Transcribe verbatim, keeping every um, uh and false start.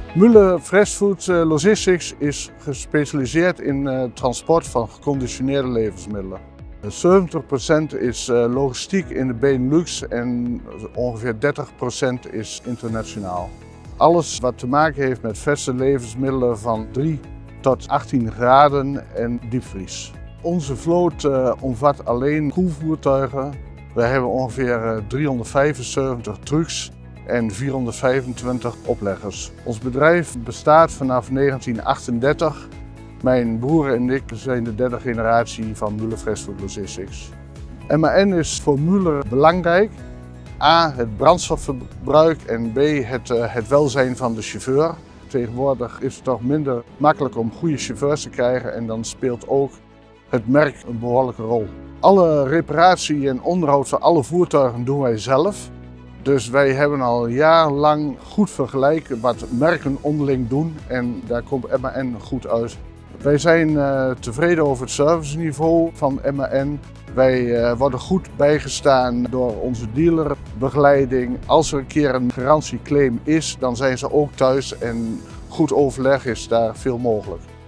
Müller Freshfood Logistics is gespecialiseerd in uh, transport van geconditioneerde levensmiddelen. zeventig procent is uh, logistiek in de Benelux en ongeveer dertig procent is internationaal. Alles wat te maken heeft met verse levensmiddelen van drie tot achttien graden en diepvries. Onze vloot uh, omvat alleen koelvoertuigen. We hebben ongeveer uh, driehonderdvijfenzeventig trucks en vierhonderdvijfentwintig opleggers. Ons bedrijf bestaat vanaf negentien achtendertig. Mijn broer en ik zijn de derde generatie van Müller Freshfood Logistics. M A N is voor Müller belangrijk. A. Het brandstofverbruik en B. Het, uh, het welzijn van de chauffeur. Tegenwoordig is het toch minder makkelijk om goede chauffeurs te krijgen en dan speelt ook het merk een behoorlijke rol. Alle reparatie en onderhoud van alle voertuigen doen wij zelf. Dus wij hebben al jarenlang goed vergelijken wat merken onderling doen en daar komt M A N goed uit. Wij zijn uh, tevreden over het serviceniveau van M A N. Wij uh, worden goed bijgestaan door onze dealerbegeleiding. Als er een keer een garantieclaim is, dan zijn ze ook thuis en goed overleg is daar veel mogelijk.